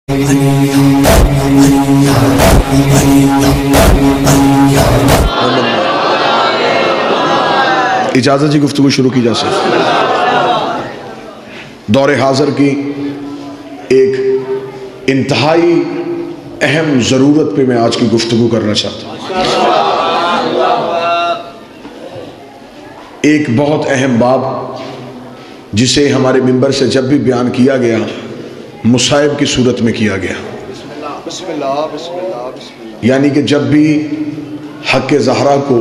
اجازت جی گفتگو شروع کی جا سکتی. دور حاضر کی ایک انتہائی اہم ضرورت پہ میں آج کی گفتگو کرنا چاہتا ہوں. ایک بہت اہم باب جسے ہمارے منبر سے جب بھی بیان کیا گیا مصائب کی صورت میں کیا گیا. یعنی کہ جب بھی حق زہرا کو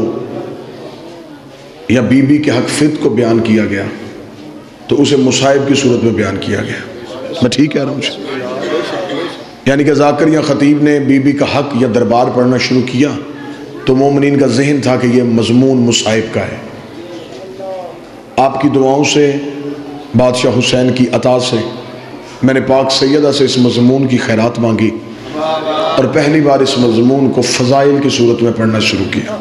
یا بی بی کے حق فد کو بیان کیا گیا تو اسے مصائب کی صورت میں بیان کیا گیا. میں ٹھیک کہہ رہا ہوں؟ یعنی کہ ذاکر یا خطیب نے بی بی کا حق یا دربار پڑھنا شروع کیا تو مومنین کا ذہن تھا کہ یہ مضمون مصائب کا ہے. آپ کی دعاؤں سے، بادشاہ حسین کی عطا سے میں نے پاک سیدہ سے اس مضمون کی خیرات مانگی اور پہلی بار اس مضمون کو فضائل کی صورت میں پڑھنا شروع کیا.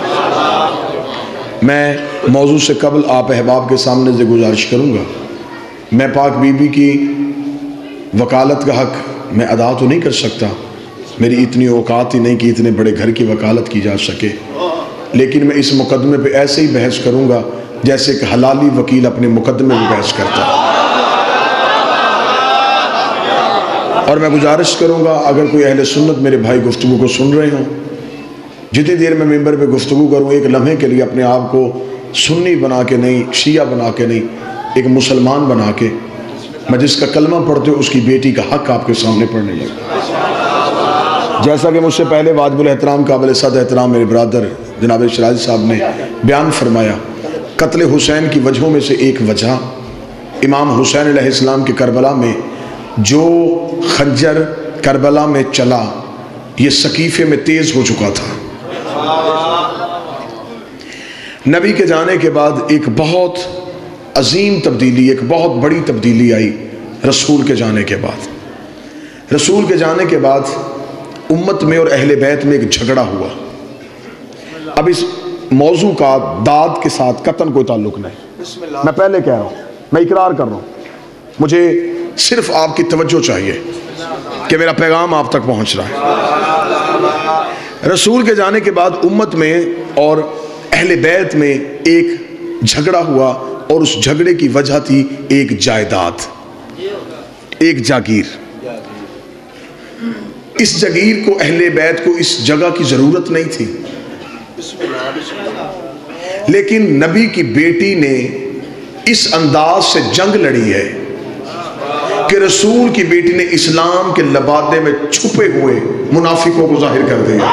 میں موضوع سے قبل آپ احباب کے سامنے سے گزارش کروں گا، میں پاک بی بی کی وکالت کا حق میں ادا تو نہیں کر سکتا، میری اتنی اوقات ہی نہیں کہ اتنے بڑے گھر کی وکالت کی جا سکے، لیکن میں اس مقدمے پہ ایسے ہی بحث کروں گا جیسے کہ حلالی وکیل اپنے مقدمے میں بحث کرتا ہے. اور میں گزارش کروں گا اگر کوئی اہل سنت میرے بھائی گفتگو کو سن رہے ہوں، جتنی دیر میں ممبر پہ گفتگو کروں ایک لمحے کے لیے اپنے آپ کو سنی بنا کے نہیں، شیعہ بنا کے نہیں، ایک مسلمان بنا کے میں جس کا کلمہ پڑھتے ہوں اس کی بیٹی کا حق آپ کے سامنے پڑھنے لگا. جیسا کہ مجھ سے پہلے واجب الاحترام قابل صد احترام میرے برادر جناب شراج صاحب نے بیان فرمایا، قتل حسین کی وجہوں میں سے ایک وجہ امام حسین علیہ السلام کے کربلا میں جو خنجر کربلا میں چلا یہ سقیفے میں تیز ہو چکا تھا. نبی کے جانے کے بعد ایک بہت عظیم تبدیلی، ایک بہت بڑی تبدیلی آئی رسول کے جانے کے بعد. رسول کے جانے کے بعد امت میں اور اہل بیت میں ایک جھگڑا ہوا. اب اس موضوع کا داد کے ساتھ قطعاً کوئی تعلق نہیں، میں پہلے کہہ رہا ہوں، میں اقرار کر رہا ہوں، مجھے صرف آپ کی توجہ چاہیے کہ میرا پیغام آپ تک پہنچ رہا ہے. رسول کے جانے کے بعد امت میں اور اہل بیت میں ایک جھگڑا ہوا اور اس جھگڑے کی وجہ تھی ایک جائیداد، ایک جاگیر. اس جاگیر کو اہل بیت کو اس جگہ کی ضرورت نہیں تھی، لیکن نبی کی بیٹی نے اس انداز سے جنگ لڑی ہے کہ رسول کی بیٹی نے اسلام کے لبادے میں چھپے ہوئے منافقوں کو ظاہر کر دیا.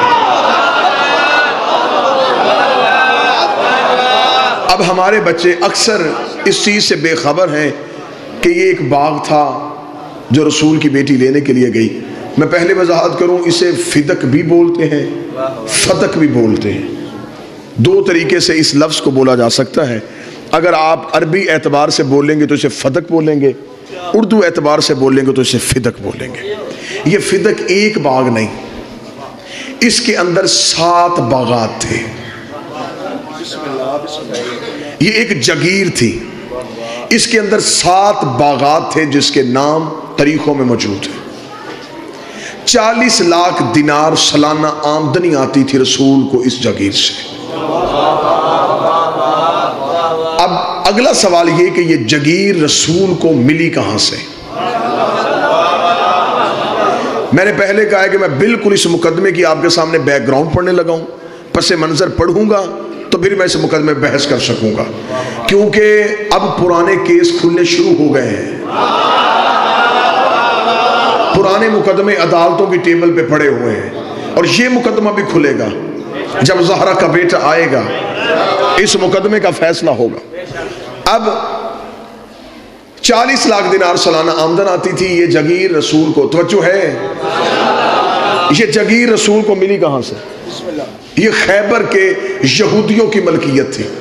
اب ہمارے بچے اکثر اس چیز سے بے خبر ہیں کہ یہ ایک باغ تھا جو رسول کی بیٹی لینے کے لیے گئی. میں پہلے وضاحت کروں، اسے فدق بھی بولتے ہیں، فتق بھی بولتے ہیں. دو طریقے سے اس لفظ کو بولا جا سکتا ہے. اگر آپ عربی اعتبار سے بولیں گے تو اسے فدق بولیں گے، اردو اعتبار سے بولیں گے تو اسے فدق بولیں گے. یہ فدق ایک باغ نہیں، اس کے اندر 7 باغات تھے. یہ ایک جگیر تھی، اس کے اندر 7 باغات تھے جس کے نام تاریخوں میں موجود ہیں. 40 لاکھ دینار سالانہ آمدنی آتی تھی رسول کو اس جگیر سے. اب اگلا سوال یہ کہ یہ جگیر رسول کو ملی کہاں سے؟ میں نے پہلے کہا ہے کہ میں بالکل اس مقدمے کی آپ کے سامنے بیک گراؤنڈ پڑھنے لگا ہوں، پس منظر پڑھوں گا تو پھر میں اس مقدمے میں بحث کر سکوں گا، کیونکہ اب پرانے کیس کھلنے شروع ہو گئے ہیں. پرانے مقدمے عدالتوں کی ٹیبل پہ پڑے ہوئے ہیں اور یہ مقدمہ بھی کھلے گا جب زہرا کا بیٹا آئے گا، اس مقدمے کا فیصلہ ہوگا. اب 40 لاکھ دینار سالانہ آمدن آتی تھی. یہ جگیر رسول کو، توجہ ہے، یہ جگیر رسول کو ملی کہاں سے؟ یہ خیبر کے یہودیوں کی ملکیت تھی.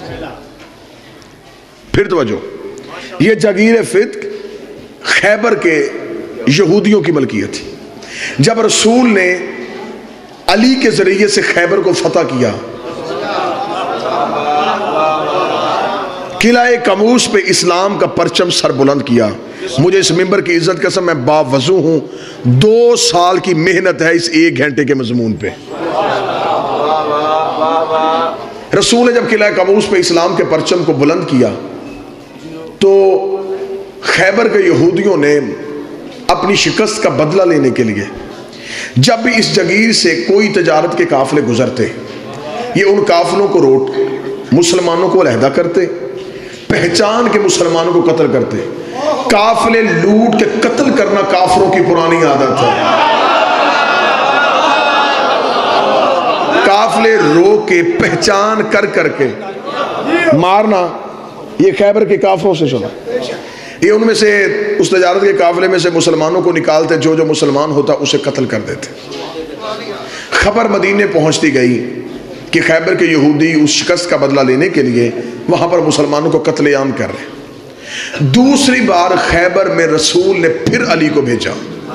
پھر توجہ، یہ جگیر فدق خیبر کے یہودیوں کی ملکیت تھی. جب رسول نے علی کے ذریعے سے خیبر کو فتح کیا قلعہ کموس پہ اسلام کا پرچم سر بلند کیا. مجھے اس ممبر کی عزت قسم میں باوضو ہوں, 2 سال کی محنت ہے اس 1 گھنٹے کے مضمون پہ. رسول نے جب قلعہ کموس پہ اسلام کے پرچم کو بلند کیا تو خیبر کے یہودیوں نے اپنی شکست کا بدلہ لینے کے لیے جب بھی اس جگیر سے کوئی تجارت کے قافلے گزرتے, یہ ان قافلوں کو روٹ مسلمانوں کو علیحدہ کرتے, پہچان کے مسلمانوں کو قتل کرتے. قافلے لوٹ کے قتل کرنا کافروں کی پرانی عادت ہے. قافلے روک کے پہچان کر کے مارنا, یہ خیبر کے کافروں سے چلا. یہ ان میں سے اس تجارت کے قافلے میں سے مسلمانوں کو نکالتے, جو مسلمان ہوتا اسے قتل کر دیتے. خبر مدینے پہنچتی گئی کہ خیبر کے یہودی اس شکست کا بدلہ لینے کے لیے وہاں پر مسلمانوں کو قتل عام کر رہے. دوسری بار خیبر میں رسول نے پھر علی کو بھیجا.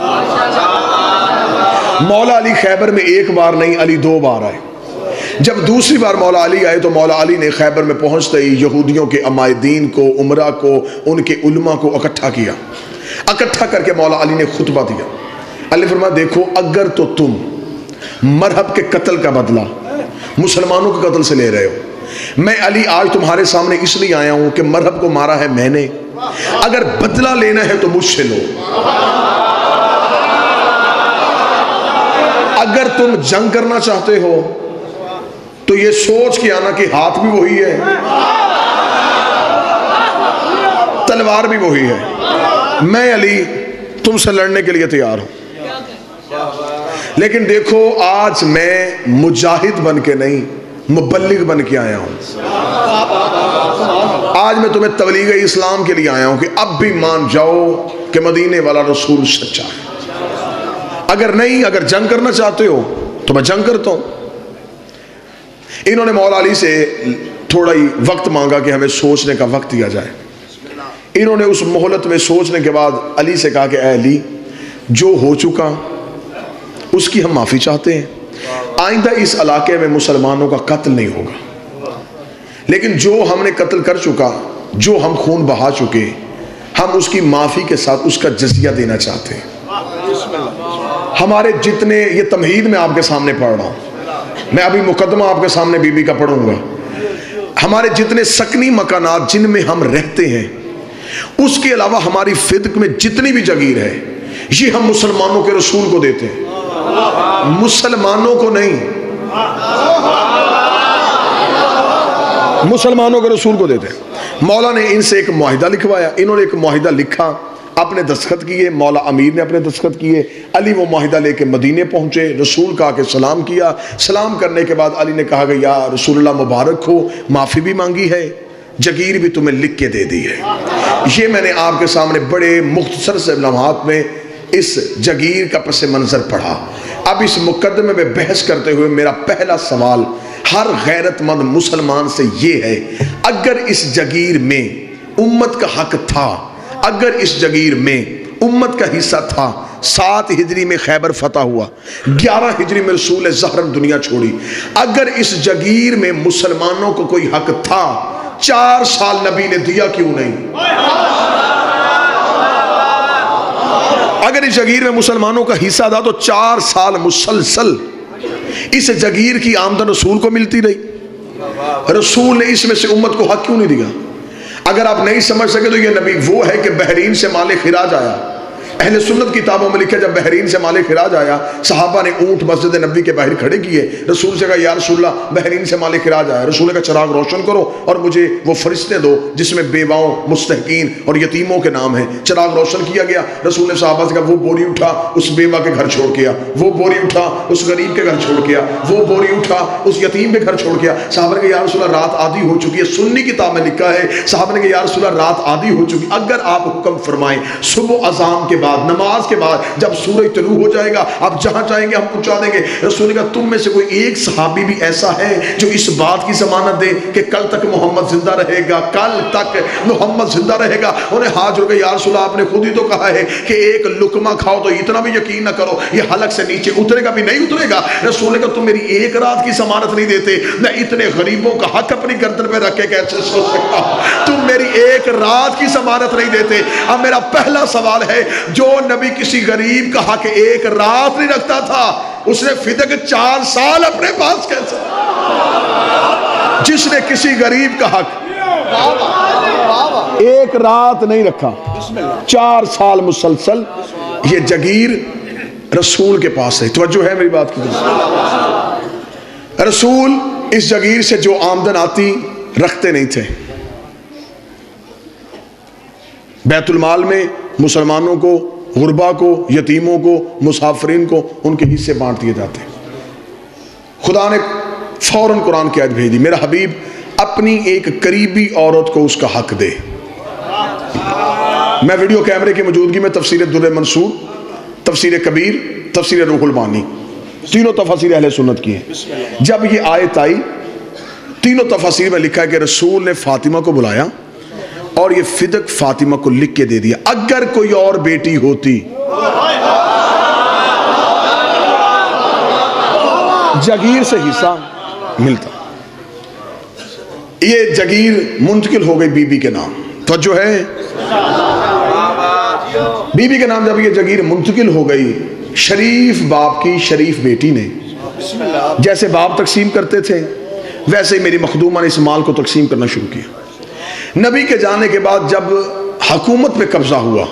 مولا علی خیبر میں 1 بار نہیں, علی 2 بار آئے. جب دوسری بار مولا علی آئے تو مولا علی نے خیبر میں پہنچتے ہی یہودیوں کے عمائدین کو, عمرہ کو, ان کے علماء کو اکٹھا کیا. اکٹھا کر کے مولا علی نے خطبہ دیا. علی فرمایا دیکھو, اگر تو تم مرہب کے قتل کا بدلہ مسلمانوں کے قتل سے لے رہے ہو, میں علی آج تمہارے سامنے اس لیے آیا ہوں کہ مرہب کو مارا ہے میں نے, اگر بدلہ لینا ہے تو مجھ سے لو. اگر تم جنگ کرنا چاہتے ہو تو یہ سوچ کے آنا کہ ہاتھ بھی وہی ہے, تلوار بھی وہی ہے. میں علی تم سے لڑنے کے لیے تیار ہوں, لیکن دیکھو آج میں مجاہد بن کے نہیں مبلغ بن کے آیا ہوں. آج میں تمہیں تبلیغ اسلام کے لیے آیا ہوں کہ اب بھی مان جاؤ کہ مدینے والا رسول سچا ہے. اگر نہیں, اگر جنگ کرنا چاہتے ہو تو میں جنگ کرتا ہوں. انہوں نے مولا علی سے تھوڑا ہی وقت مانگا کہ ہمیں سوچنے کا وقت دیا جائے. انہوں نے اس مہلت میں سوچنے کے بعد علی سے کہا کہ اے علی, جو ہو چکا اس کی ہم معافی چاہتے ہیں, آئندہ اس علاقے میں مسلمانوں کا قتل نہیں ہوگا, لیکن جو ہم نے قتل کر چکا, جو ہم خون بہا چکے, ہم اس کی معافی کے ساتھ اس کا جزیہ دینا چاہتے ہیں. ہمارے جتنے, یہ تمہید میں آپ کے سامنے پڑھ رہا ہوں, میں ابھی مقدمہ آپ کے سامنے بی بی کا پڑھوں گا. ہمارے جتنے سکنی مکانات جن میں ہم رہتے ہیں, اس کے علاوہ ہماری فدق میں جتنی بھی جگیر ہے, یہ ہم مسلمانوں کے رسول کو دیتے ہیں, مسلمانوں کو نہیں, مسلمانوں کے رسول کو دیتے ہیں. مولا نے ان سے ایک معاہدہ لکھوایا. انہوں نے ایک معاہدہ لکھا, اپنے دستخط کیے, مولا امیر نے اپنے دستخط کیے. علی وہ معاہدہ لے کے مدینے پہنچے, رسول کا کے سلام کیا. سلام کرنے کے بعد علی نے کہا کہ یا رسول اللہ مبارک ہو, معافی بھی مانگی ہے, جگیر بھی تمہیں لکھ کے دے دی ہے. یہ میں نے آپ کے سامنے بڑے مختصر سے لمحات میں اس جگیر کا پس منظر پڑھا. اب اس مقدمے میں بحث کرتے ہوئے میرا پہلا سوال ہر غیرت مند مسلمان سے یہ ہے, اگر اس جگیر میں امت کا حق تھا, اگر اس جگیر میں امت کا حصہ تھا, 7 ہجری میں خیبر فتح ہوا, 11 ہجری میں رسول زہرم دنیا چھوڑی, اگر اس جگیر میں مسلمانوں کو کوئی حق تھا, 4 سال نبی نے دیا کیوں نہیں؟ اگر اس جگیر میں مسلمانوں کا حصہ تھا تو 4 سال مسلسل اس جگیر کی آمدن رسول کو ملتی رہی. رسول نے اس میں سے امت کو حق کیوں نہیں دیا؟ اگر آپ نہیں سمجھ سکے تو یہ نبی وہ ہے کہ بحرین سے مال خراج آیا. اہل سنت کتابوں میں لکھا جب بحرین سے مال خراج آیا, صحابہ نے اونٹ مسجد نبی کے باہر کھڑے کیے. رسول سے کہا یا رسول اللہ بحرین سے مال خراج آیا. رسول نے کہا چراغ روشن کرو اور مجھے وہ فرشتے دو جس میں بیواؤں, مستحقین اور یتیموں کے نام ہیں. چراغ روشن کیا گیا. رسول نے صحابہ سے کہا وہ بوری اٹھا, اس بیوہ کے گھر چھوڑ کیا, وہ بوری اٹھا, اس غریب کے گھر چھوڑ کیا, وہ بوری اٹھا, اس یتیم کے گھر چھوڑ کیا. صحابہ نے کہا یا رسول اللہ رات آدھی ہو چکی ہے. سنی کتاب میں لکھا ہے صحابہ نے کہا یا رسول اللہ رات آدھی ہو چکی, اگر آپ حکم فرمائیں صبح اذان کے بعد بعد، نماز کے بعد جب سورج طلوع ہو جائے گا آپ جہاں چاہیں گے ہم پہنچا دیں گے۔ رسول نے کہا تم میں سے کوئی ایک صحابی بھی ایسا ہے جو اس بات کی ضمانت دے کہ کل تک محمد زندہ رہے گا، کل تک محمد زندہ رہے گا؟ انہیں ہاتھ جوڑ کے یا رسول اللہ آپ نے خود ہی تو کہا ہے کہ ایک لقمہ کھاؤ تو اتنا بھی یقین نہ کرو یہ حلق سے نیچے اترے گا بھی نہیں اترے گا۔ رسول نے کہا تم میری ایک رات کی ضمانت نہیں دیتے، میں اتنے غریبوں کا حق اپنی گردن پہ رکھ کے کیسے سو سکتا ہوں؟ تم میری ایک رات کی ضمانت نہیں دیتے۔ اب میرا پہلا سوال ہے، جو نبی کسی غریب کا حق ایک رات نہیں رکھتا تھا اس نے فدق 4 سال اپنے پاس کیسے؟ جس نے کسی غریب کا حق ایک رات نہیں رکھا 4 سال مسلسل، یہ جگیر رسول کے پاس ہے۔ توجہ ہے میری بات کی؟ رسول اس جگیر سے جو آمدن آتی رکھتے نہیں تھے، بیت المال میں مسلمانوں کو، غربا کو، یتیموں کو، مسافرین کو ان کے حصے بانٹ دیے جاتے۔ خدا نے فوراً قرآن کی آیت بھیج دی، میرا حبیب اپنی ایک قریبی عورت کو اس کا حق دے۔ میں ویڈیو کیمرے کی موجودگی میں تفسیر در منصور، تفسیر کبیر، تفسیر روح المعانی تینوں تفاسیر اہل سنت کی ہیں۔ جب یہ آیت آئی تینوں تفاسیر میں لکھا ہے کہ رسول نے فاطمہ کو بلایا اور یہ فدق فاطمہ کو لکھ کے دے دیا، اگر کوئی اور بیٹی ہوتی جگیر سے حصہ ملتا۔ یہ جگیر منتقل ہو گئی بی بی کے نام۔ توجہ ہے؟ بی بی کے نام جب یہ جگیر منتقل ہو گئی، شریف باپ کی شریف بیٹی نے جیسے باپ تقسیم کرتے تھے ویسے ہی میری مخدومہ نے اس مال کو تقسیم کرنا شروع کیا۔ نبی کے جانے کے بعد جب حکومت پہ قبضہ ہوا،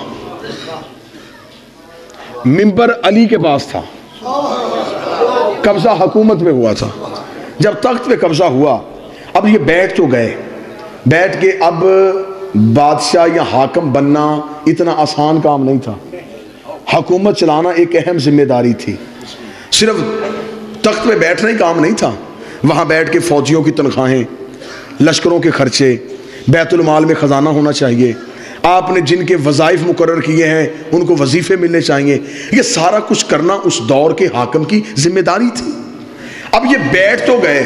منبر علی کے پاس تھا، قبضہ حکومت پہ ہوا تھا، جب تخت پہ قبضہ ہوا اب یہ بیٹھ تو گئے، بیٹھ کے اب بادشاہ یا حاکم بننا اتنا آسان کام نہیں تھا، حکومت چلانا ایک اہم ذمہ داری تھی، صرف تخت پہ بیٹھنا ہی کام نہیں تھا، وہاں بیٹھ کے فوجیوں کی تنخواہیں، لشکروں کے خرچے، بیت المال میں خزانہ ہونا چاہیے، آپ نے جن کے وظائف مقرر کیے ہیں ان کو وظیفے ملنے چاہیے، یہ سارا کچھ کرنا اس دور کے حاکم کی ذمہ داری تھی۔ اب یہ بیٹھ تو گئے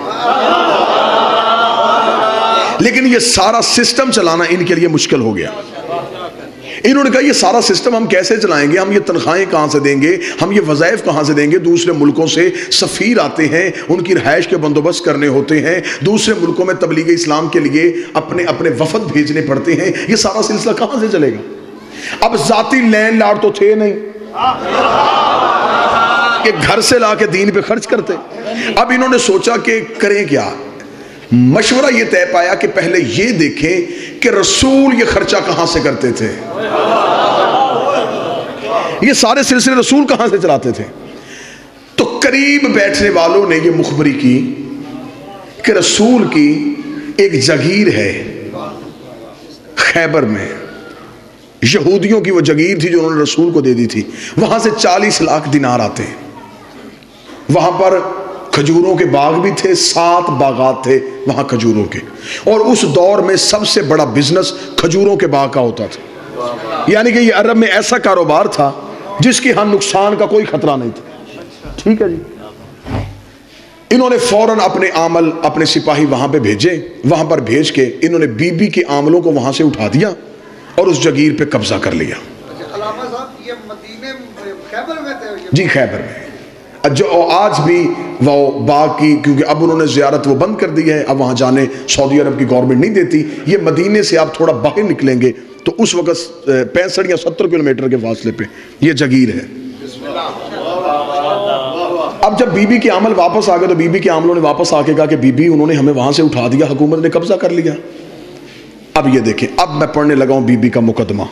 لیکن یہ سارا سسٹم چلانا ان کے لیے مشکل ہو گیا۔ انہوں نے کہا یہ سارا سسٹم ہم کیسے چلائیں گے، ہم یہ تنخواہیں کہاں سے دیں گے، ہم یہ وظائف کہاں سے دیں گے، دوسرے ملکوں سے سفیر آتے ہیں، ان کی رہائش کے بندوبست کرنے ہوتے ہیں، دوسرے ملکوں میں تبلیغ اسلام کے لیے اپنے وفد بھیجنے پڑتے ہیں، یہ سارا سلسلہ کہاں سے چلے گا؟ اب ذاتی لینڈ لارڈ تو تھے نہیں کہ گھر سے لا کے دین پہ خرچ کرتے۔ اب انہوں نے سوچا کہ کریں کیا، مشورہ یہ طے پایا کہ پہلے یہ دیکھیں کہ رسول یہ خرچہ کہاں سے کرتے تھے، یہ سارے سلسلے رسول کہاں سے چلاتے تھے۔ تو قریب بیٹھنے والوں نے یہ مخبری کی کہ رسول کی ایک جگیر ہے خیبر میں، یہودیوں کی وہ جگیر تھی جو انہوں نے رسول کو دے دی تھی، وہاں سے 40 لاکھ دینار آتے ہیں، وہاں پر کھجوروں کے باغ بھی تھے، 7 باغات تھے وہاں کھجوروں کے، اور اس دور میں سب سے بڑا بزنس کھجوروں کے باغ کا ہوتا تھا، یعنی کہ یہ عرب میں ایسا کاروبار تھا جس کی ہم نقصان کا کوئی خطرہ نہیں تھا۔ ٹھیک ہے جی، انہوں نے فوراً اپنے عامل، اپنے سپاہی وہاں پہ بھیجے، وہاں پر بھیج کے انہوں نے بی بی کے عاملوں کو وہاں سے اٹھا دیا اور اس جگیر پہ قبضہ کر لیا۔ علامہ صاحب یہ مدینے خیبر میں تھے؟ جی خیبر میں، جو آج بھی وہ باغ کی، کیونکہ اب انہوں نے زیارت وہ بند کر دی ہے، اب وہاں جانے سعودی عرب کی گورنمنٹ نہیں دیتی، یہ مدینے سے آپ تھوڑا باہر نکلیں گے تو اس وقت 65 یا 70 کلومیٹر کے فاصلے پہ یہ جگیر ہے۔ اب جب بی بی کے عامل واپس آ گئے تو بی بی کے عاملوں نے واپس آ کے کہا کہ بی بی انہوں نے ہمیں وہاں سے اٹھا دیا، حکومت نے قبضہ کر لیا۔ اب یہ دیکھیں، اب میں پڑھنے لگا ہوں بی بی کا مقدمہ،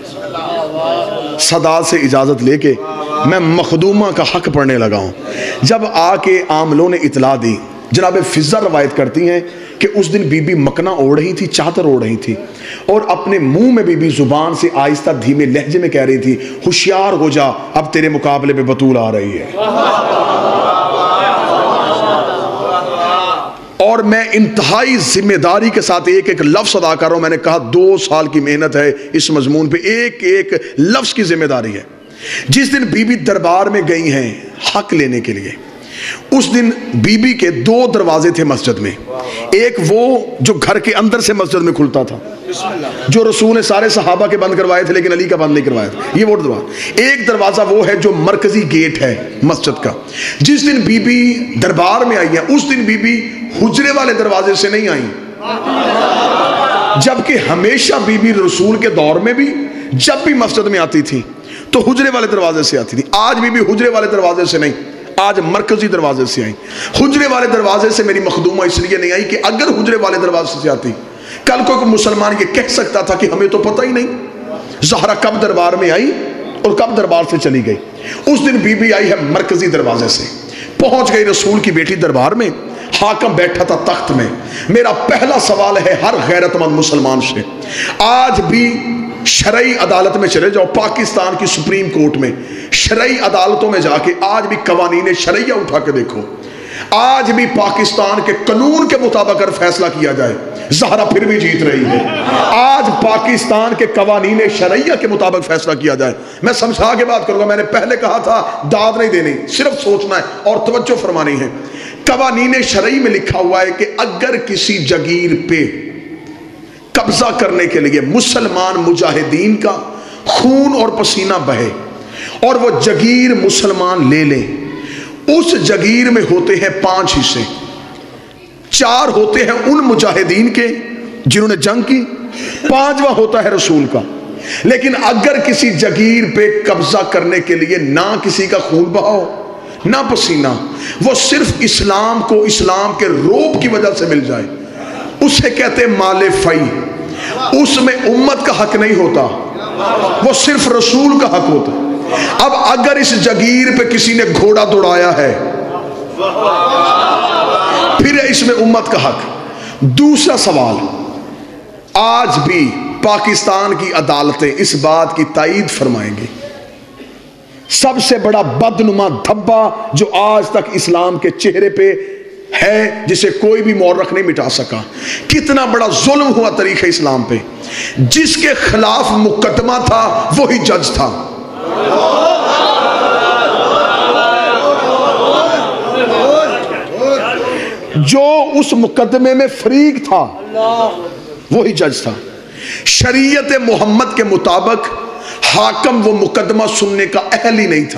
صداد سے اجازت لے کے میں مخدومہ کا حق پڑھنے لگا ہوں۔ جب آ کے عاملوں نے اطلاع دی، جناب فضہ روایت کرتی ہیں کہ اس دن بی بی مکنا اوڑھ رہی تھی، چادر اوڑھ رہی تھی، اور اپنے منہ میں بی بی زبان سے آہستہ دھیمے لہجے میں کہہ رہی تھی، ہوشیار ہو جا، اب تیرے مقابلے پہ بطول آ رہی ہے۔ اور میں انتہائی ذمہ داری کے ساتھ ایک ایک لفظ ادا کر رہا ہوں. میں نے کہا 2 سال کی محنت ہے اس مضمون پہ, ایک ایک لفظ کی ذمہ داری ہے. جس دن بی بی دربار میں گئی ہیں حق لینے کے لیے, اس دن بی بی کے 2 دروازے تھے مسجد میں. ایک وہ جو گھر کے اندر سے مسجد میں کھلتا تھا, جو رسول نے سارے صحابہ کے بند کروائے تھے لیکن علی کا بند نہیں کروایا تھا, یہ وہ دروازہ. ایک دروازہ وہ ہے جو مرکزی گیٹ ہے مسجد کا. جس دن بی بی دربار میں آئی ہیں, اس دن بی بی حجرے والے دروازے سے نہیں آئیں, جبکہ ہمیشہ بی بی رسول کے دور میں بھی جب بھی مسجد میں آتی تھی تو حجرے والے دروازے سے آتی تھی. آج بی بی حجرے والے دروازے سے نہیں, آج مرکزی دروازے سے آئیں. حجرے والے دروازے سے میری مخدومہ اس لیے نہیں آئی کہ اگر حجرے والے دروازے سے آتی, کل کوئی مسلمان یہ کہہ سکتا تھا کہ ہمیں تو پتہ ہی نہیں زہرا کب دربار میں آئی اور کب دربار سے چلی گئی. اس دن بی بی آئی ہے مرکزی دروازے سے, پہنچ گئی رسول کی بیٹی دربار میں. حاکم بیٹھا تھا تخت میں. میرا پہلا سوال ہے ہر غیرت مند مسلمان سے, آج بھی شرعی عدالت میں چلے جاؤ, پاکستان کی سپریم کورٹ میں شرعی عدالتوں میں جا کے آج بھی قوانین شرعیہ اٹھا کے دیکھو. آج بھی پاکستان کے قانون کے مطابق اگر فیصلہ کیا جائے, زہرا پھر بھی جیت رہی ہے. آج پاکستان کے قوانین شرعیہ کے مطابق فیصلہ کیا جائے. میں سمجھا کے بات کروں گا, میں نے پہلے کہا تھا داد نہیں دینی, صرف سوچنا ہے اور توجہ فرمانی ہے. قوانین شرعی میں لکھا ہوا ہے کہ اگر کسی جگیر پہ قبضہ کرنے کے لیے مسلمان مجاہدین کا خون اور پسینہ بہے اور وہ جگیر مسلمان لے لیں, اس جگیر میں ہوتے ہیں 5 حصے. 4 ہوتے ہیں ان مجاہدین کے جنہوں نے جنگ کی, 5واں ہوتا ہے رسول کا. لیکن اگر کسی جگیر پہ قبضہ کرنے کے لیے نہ کسی کا خون بہاؤ نہ پسینہ, وہ صرف اسلام کو اسلام کے روب کی وجہ سے مل جائے, اسے کہتے ہیں مال فی. اس میں امت کا حق نہیں ہوتا, وہ صرف رسول کا حق ہوتا. اب اگر اس جگیر پہ کسی نے گھوڑا دوڑایا ہے پھر اس میں امت کا حق. دوسرا سوال, آج بھی پاکستان کی عدالتیں اس بات کی تائید فرمائیں گی, سب سے بڑا بدنما دھبا جو آج تک اسلام کے چہرے پہ ہے, جسے کوئی بھی مورخ نہیں مٹا سکا, کتنا بڑا ظلم ہوا تاریخ اسلام پہ. جس کے خلاف مقدمہ تھا وہی جج تھا. جو اس مقدمے میں فریق تھا وہی جج تھا. شریعت محمد کے مطابق حاکم وہ مقدمہ سننے کا اہل ہی نہیں تھا.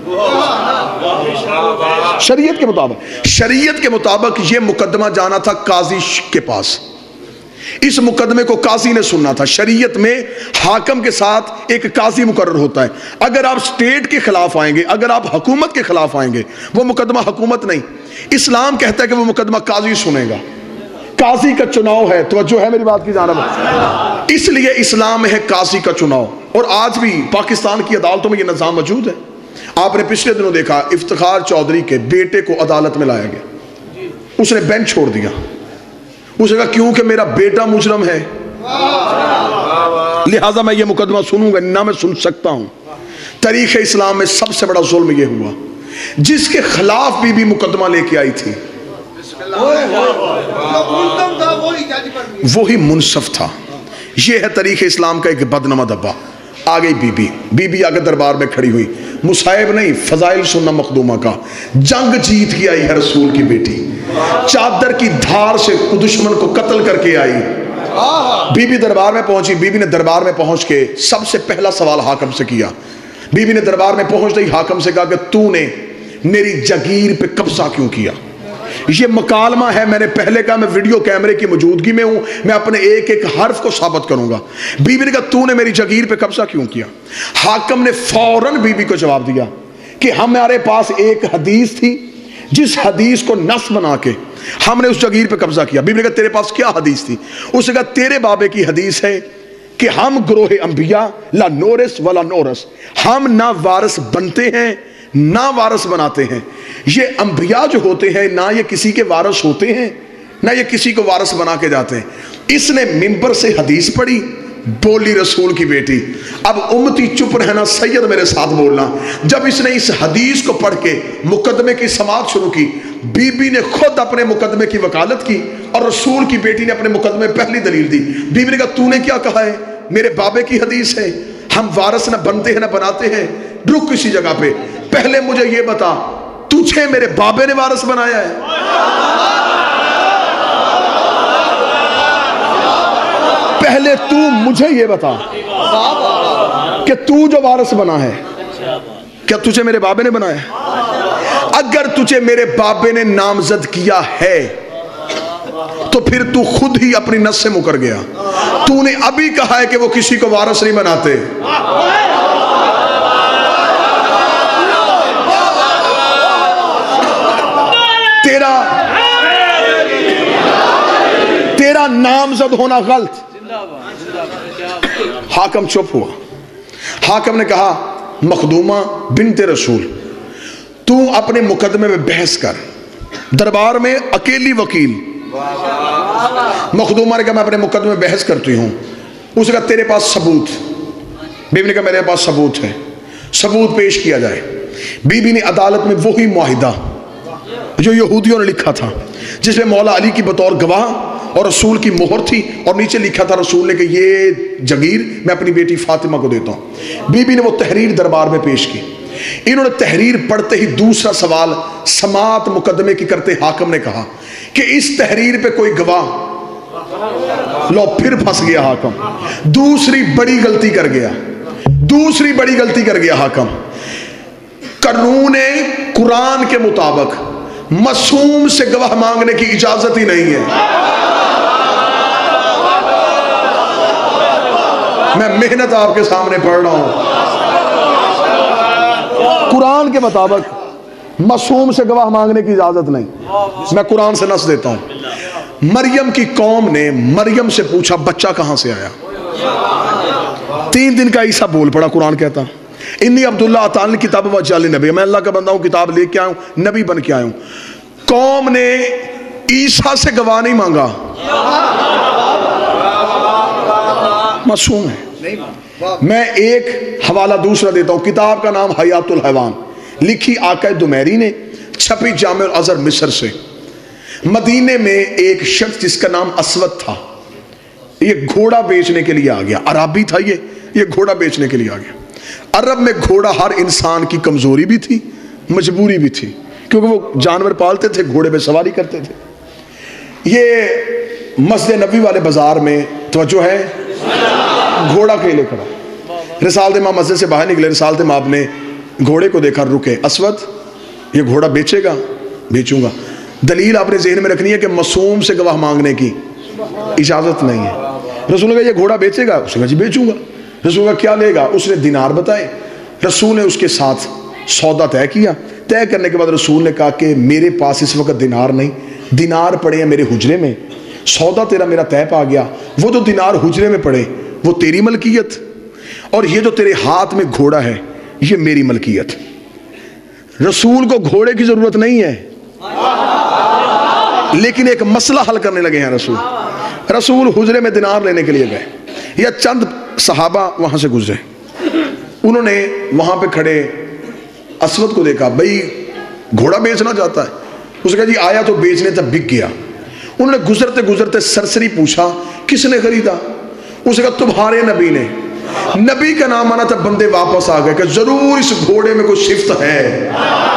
شریعت کے مطابق یہ مقدمہ جانا تھا قاضی کے پاس. اس مقدمے کو قاضی نے سننا تھا. شریعت میں حاکم کے ساتھ ایک قاضی مقرر ہوتا ہے. اگر آپ سٹیٹ کے خلاف آئیں گے, اگر آپ حکومت کے خلاف آئیں گے, وہ مقدمہ حکومت نہیں, اسلام کہتا ہے کہ وہ مقدمہ قاضی سنے گا. قاضی کا چناؤ ہے, توجہ ہے میری بات کی جانب, اس لیے اسلام میں ہے قاضی کا چناؤ. اور آج بھی پاکستان کی عدالتوں میں یہ نظام موجود ہے. آپ نے پچھلے دنوں دیکھا افتخار چودھری کے بیٹے کو عدالت میں لایا گیا, اس نے بینچ چھوڑ دیا. اس نے کہا کیونکہ میرا بیٹا مجرم ہے لہٰذا میں یہ مقدمہ سنوں گا, نہ میں سن سکتا ہوں. تاریخ اسلام میں سب سے بڑا ظلم یہ ہوا, جس کے خلاف بھی مقدمہ لے کے آئی تھی وہی منصف تھا. یہ ہے تاریخ اسلام کا ایک بدنما دبا. آ گئی بی بی آگے دربار میں کھڑی ہوئی, مصائب نہیں فضائل سننا مخدومہ کا. جنگ جیت کے آئی ہے رسول کی بیٹی, چادر کی دھار سے دشمن کو قتل کر کے آئی. بی بی دربار میں پہنچی. بی بی نے دربار میں پہنچ کے سب سے پہلا سوال حاکم سے کیا. بی بی نے دربار میں پہنچتے ہی حاکم سے کہا کہ تو نے میری جگیر پہ قبضہ کیوں کیا. یہ مکالمہ ہے, میں نے پہلے کہا میں ویڈیو کیمرے کی موجودگی میں ہوں, میں اپنے ایک ایک حرف کو ثابت کروں گا. بی بی نے کہا تو نے میری جگیر پہ قبضہ کیوں کیا. حاکم نے فوراً بی بی کو جواب دیا کہ ہمارے پاس ایک حدیث تھی, جس حدیث کو نص بنا کے ہم نے اس جگیر پہ قبضہ کیا. بی بی نے کہا تیرے پاس کیا حدیث تھی. اس نے کہا تیرے بابے کی حدیث ہے کہ ہم گروہ انبیاء لا نورث ولا نورث, ہم نہ وارث بنتے ہیں نہ وارث بناتے ہیں. یہ انبیاء جو ہوتے ہیں نہ یہ کسی کے وارث ہوتے ہیں نہ یہ کسی کو وارث بنا کے جاتے ہیں. اس نے منبر سے حدیث پڑھی بولی رسول کی بیٹی. اب امتی چپ رہنا سید میرے ساتھ بولنا. جب اس نے اس حدیث کو پڑھ کے مقدمے کی سماعت شروع کی, بی بی نے خود اپنے مقدمے کی وکالت کی اور رسول کی بیٹی نے اپنے مقدمے پہلی دلیل دی. بی بی نے کہا تو نے کیا کہا ہے؟ میرے بابے کی حدیث ہے, ہم وارث نہ بنتے ہیں نہ بناتے ہیں. رک کسی جگہ پہ, پہلے مجھے یہ بتا تجھے میرے بابے نے وارث بنایا ہے؟ پہلے تو مجھے یہ بتا کہ تو جو وارث بنا ہے کیا تجھے میرے بابے نے بنایا ہے؟ اگر تجھے میرے بابے نے نامزد کیا ہے تو پھر تو خود ہی اپنی نس سے مکر گیا. تو نے ابھی کہا ہے کہ وہ کسی کو وارث نہیں بناتے. تیرا نامزد ہونا غلط. حاکم چپ ہوا. حاکم نے کہا مخدومہ بنت رسول تو اپنے مقدمے میں بحث کر. دربار میں اکیلی وکیل. مخدومہ نے کہا میں اپنے مقدمے میں بحث کرتی ہوں. اس نے کہا تیرے پاس ثبوت؟ بی بی نے کہا میرے پاس ثبوت ہے. ثبوت پیش کیا جائے. بی بی نے عدالت میں وہی معاہدہ جو یہودیوں نے لکھا تھا, جس میں مولا علی کی بطور گواہ اور رسول کی مہر تھی, اور نیچے لکھا تھا رسول نے کہ یہ جگیر میں اپنی بیٹی فاطمہ کو دیتا ہوں. بی بی نے وہ تحریر دربار میں پیش کی. انہوں نے تحریر پڑھتے ہی دوسرا سوال سماعت مقدمے کی کرتے حاکم نے کہا کہ اس تحریر پہ کوئی گواہ. لو پھر پھنس گیا حاکم. دوسری بڑی غلطی کر گیا حاکم. قانون قرآن کے مطابق معصوم سے گواہ مانگنے کی اجازت ہی نہیں ہے. میں محنت آپ کے سامنے پڑھ رہا ہوں. قرآن کے مطابق معصوم سے گواہ مانگنے کی اجازت نہیں. میں قرآن سے نص دیتا ہوں. مریم کی قوم نے مریم سے پوچھا بچہ کہاں سے آیا؟ 3 دن کا عیسیٰ بول پڑا. قرآن کہتا انی عبداللہ اتانی کتاب وجعلنی نبی, میں اللہ کا بندہ ہوں, کتاب لے کے آیا ہوں, نبی بن کے آیا ہوں. قوم نے عیسیٰ سے گواہ نہیں مانگا. معصوم ہے. میں ایک حوالہ دوسرا دیتا ہوں. کتاب کا نام حیات الحیوان, لکھی آقا دمیری نے, چھپی جامع الازہر مصر سے. مدینے میں ایک شخص جس کا نام اسود تھا, یہ گھوڑا بیچنے کے لیے آ گیا. عربی تھا یہ گھوڑا بیچنے کے لیے آ گیا. عرب میں گھوڑا ہر انسان کی کمزوری بھی تھی, مجبوری بھی تھی, کیونکہ وہ جانور پالتے تھے, گھوڑے پہ سواری کرتے تھے. یہ مسجد نبوی والے بازار میں توجہ ہے, گھوڑا کھیلے کھڑا. رسالت امام مسجد سے باہر نکلے. رسالت امام نے گھوڑے کو دیکھا, رکے. اسود یہ گھوڑا بیچے گا؟ بیچوں گا. دلیل آپ نے ذہن میں رکھنی ہے کہ معصوم سے گواہ مانگنے کی اجازت نہیں ہے. رسول نے کہا یہ گھوڑا بیچے گا؟ اس نے کہا جی بیچوں گا. رسول نے کہا کیا لے گا؟ اس نے دینار بتائے. رسول نے اس کے ساتھ سودا طے کیا. طے کرنے کے بعد رسول نے کہا کہ میرے پاس اس وقت دینار نہیں, دینار پڑے ہیں میرے حجرے میں. سودا تیرا میرا طے پا گیا. وہ جو دینار حجرے میں پڑے وہ تیری ملکیت, اور یہ جو تیرے ہاتھ میں گھوڑا ہے یہ میری ملکیت. رسول کو گھوڑے کی ضرورت نہیں ہے, لیکن ایک مسئلہ حل کرنے لگے ہیں. رسول حجرے میں دینار لینے کے لیے گئے. یا چند صحابہ وہاں سے گزرے. انہوں نے وہاں پہ کھڑے اسود کو دیکھا, بھئی گھوڑا بیچنا چاہتا ہے. اس نے کہا جی آیا تو بیچنے تک بک گیا. انہوں نے گزرتے گزرتے سرسری پوچھا کس نے خریدا؟ اس نے کہا تمہارے نبی نے. نبی کا نام آنا تھا. بندے واپس آ گئے کہ ضرور اس گھوڑے میں کوئی صفت ہے,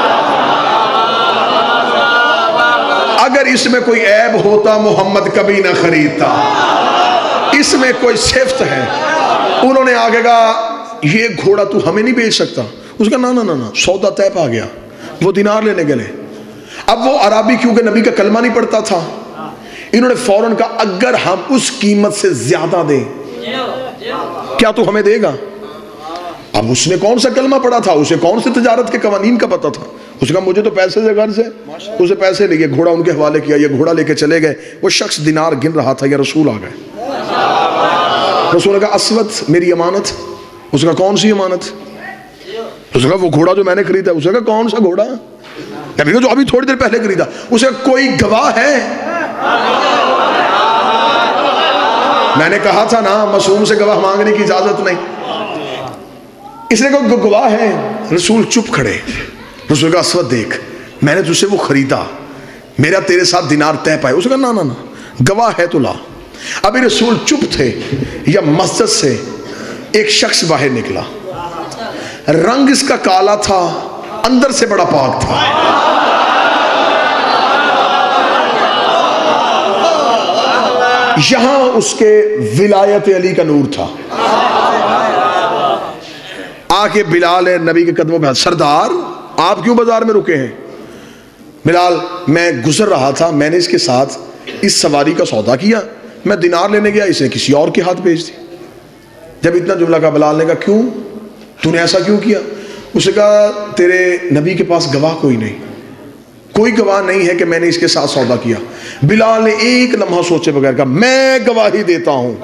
اگر اس میں کوئی عیب ہوتا محمد کبھی نہ خریدتا, اس میں کوئی صفت ہے. انہوں نے آگے کہا یہ گھوڑا تو ہمیں نہیں بیچ سکتا. اس کا نا سودا طے پا گیا. وہ دینار لینے گئے. اب وہ عربی کیونکہ نبی کا کلمہ نہیں پڑھتا تھا, انہوں نے فوراً کہا اگر ہم اس قیمت سے زیادہ دیں کیا تو ہمیں دے گا؟ اب اس نے کون سا کلمہ پڑھا تھا, اسے کون سے تجارت کے قوانین کا پتہ تھا. اس نے کہا مجھے تو پیسے سے غرض ہے. اسے پیسے لیے, گھوڑا ان کے حوالے کیا. یہ گھوڑا لے کے چلے گئے. وہ شخص دینار گن رہا تھا. یا رسول آ گئے. رسول نے کہا اسود میری امانت. اس نے کہا کون سی امانت؟ اس نے کہا وہ گھوڑا جو میں نے خریدا. اس نے کہا کون سا گھوڑا؟ جو ابھی تھوڑی دیر پہلے خریدا. اس نے کہا کوئی گواہ ہے؟ میں نے کہا تھا نا معصوم سے گواہ مانگنے کی اجازت نہیں. اس نے کہا گواہ ہے. رسول چپ کھڑے. رسول کا اسود دیکھ میں نے تجھ سے وہ خریدا, میرا تیرے ساتھ دینار طے پائے. اس نے کہا نا گواہ ہے تو لا. ابھی رسول چپ تھے یا مسجد سے ایک شخص باہر نکلا, رنگ اس کا کالا تھا, اندر سے بڑا پاک تھا. یہاں اس کے ولایت علی کا نور تھا. آ کے بلال نبی کے قدموں پہ, سردار آپ کیوں بازار میں رکے ہیں؟ بلال میں گزر رہا تھا, میں نے اس کے ساتھ اس سواری کا سودا کیا, میں دینار لینے گیا, اسے کسی اور کے ہاتھ بھیج دی. جب اتنا جملہ کہا بلال نے کہا کیوں, تو نے ایسا کیوں کیا؟ اس نے کہا تیرے نبی کے پاس گواہ کوئی نہیں, کوئی گواہ نہیں ہے کہ میں نے اس کے ساتھ سودا کیا. بلال نے ایک لمحہ سوچے بغیر کہا میں گواہی دیتا ہوں.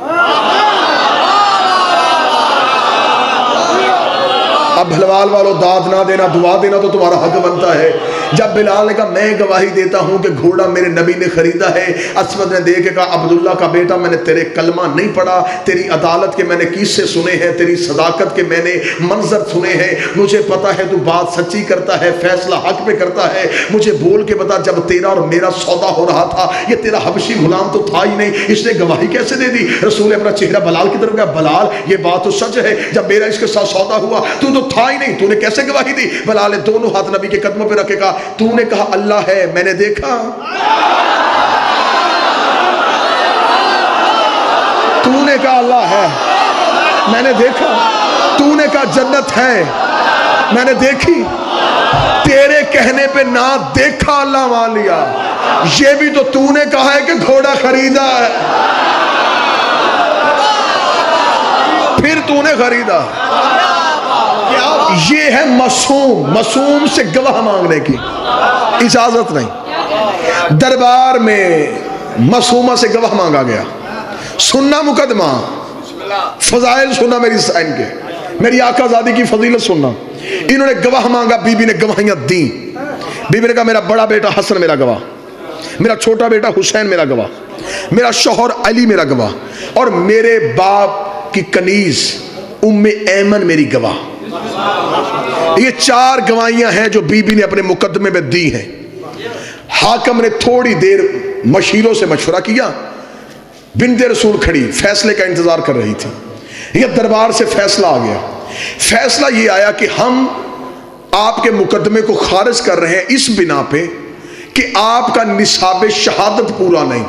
اب بھلوال والو داد نہ دینا, دعا دینا تو تمہارا حق بنتا ہے. جب بلال نے کہا میں گواہی دیتا ہوں کہ گھوڑا میرے نبی نے خریدا ہے, اسود نے دیکھ کے کہا عبداللہ کا بیٹا میں نے تیرے کلمہ نہیں پڑھا, تیری عدالت کے میں نے قصے سنے ہیں, تیری صداقت کے میں نے منظر سنے ہیں, مجھے پتا ہے تو بات سچی کرتا ہے, فیصلہ حق پہ کرتا ہے. مجھے بول کے بتا جب تیرا اور میرا سودا ہو رہا تھا یہ تیرا حبشی غلام تو تھا ہی نہیں, اس نے گواہی کیسے دے دی؟ رسول اپنا چہرہ بلال کی طرف کہا بلال یہ بات تو سچ ہے, جب میرا اس کے ساتھ سودا ہوا تو تھا ہی نہیں, تو نے کیسے گواہی دی؟ بلال نے دونوں ہاتھ نبی کے قدموں پہ رکھے کہا تو نے کہا اللہ ہے میں نے دیکھا, تو نے کہا اللہ ہے میں نے دیکھا, تو نے کہا جنت ہے میں نے دیکھی, تیرے کہنے پہ نہ دیکھا اللہ مان لیا. یہ بھی تو نے کہا ہے کہ گھوڑا خریدا ہے, پھر تو نے خریدا. یہ ہے معصوم, معصوم سے گواہ مانگنے کی اجازت نہیں. دربار میں معصومہ سے گواہ مانگا گیا, سننا مقدمہ, فضائل سننا میری سائن کے, میری آقا زادی کی فضیلت سننا. انہوں نے گواہ مانگا, بی بی نے گواہیاں دیں. بی بی نے کہا میرا بڑا بیٹا حسن میرا گواہ, میرا چھوٹا بیٹا حسین میرا گواہ, میرا شوہر علی میرا گواہ, اور میرے باپ کی کنیز ام ایمن میری گواہ. یہ 4 گواہیاں ہیں جو بی بی نے اپنے مقدمے میں دی ہیں. حاکم نے تھوڑی دیر مشیروں سے مشورہ کیا, بنت رسول کھڑی فیصلے کا انتظار کر رہی تھی. یہ دربار سے فیصلہ آ گیا. فیصلہ یہ آیا کہ ہم آپ کے مقدمے کو خارج کر رہے ہیں اس بنا پہ کہ آپ کا نصاب شہادت پورا نہیں.